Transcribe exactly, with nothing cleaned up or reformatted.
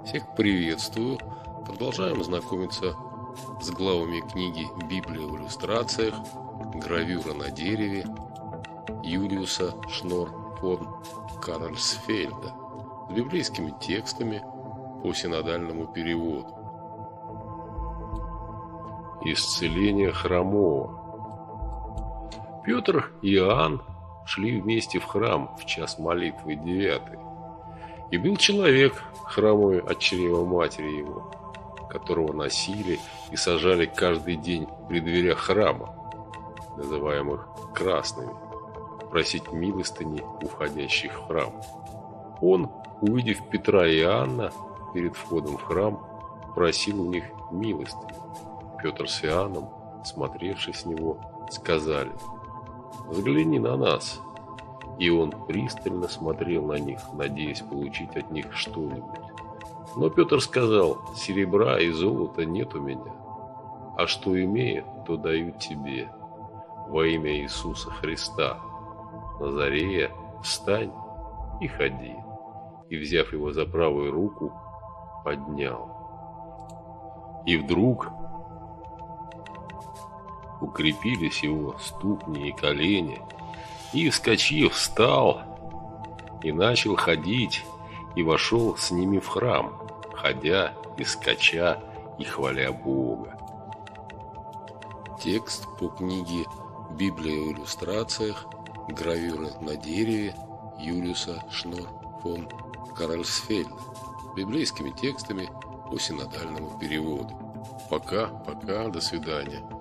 Всех приветствую. Продолжаем знакомиться с главами книги «Библия в иллюстрациях», гравюра на дереве Юлиуса Шнор фон Карольсфельда с библейскими текстами по синодальному переводу. Исцеление хромого. Петр и Иоанн шли вместе в храм в час молитвы девятый. И был человек, хромой от чрева матери его, которого носили и сажали каждый день при дверях храма, называемых красными, просить милостыни у входящих в храм. Он, увидев Петра и Иоанна перед входом в храм, просил у них милостыни. Петр с Иоанном, смотревши с него, сказали: «Взгляни на нас». И он пристально смотрел на них, надеясь получить от них что-нибудь. Но Петр сказал: «Серебра и золота нет у меня, а что имею, то даю тебе. Во имя Иисуса Христа, Назарея, встань и ходи». И, взяв его за правую руку, поднял. И вдруг укрепились его ступни и колени, и, вскочив, встал и начал ходить, и вошел с ними в храм, ходя и скача и хваля Бога. Текст по книге «Библия в иллюстрациях», гравюра на дереве Юлиуса Шнор фон Карольсфельда с библейскими текстами по синодальному переводу. Пока, пока, до свидания.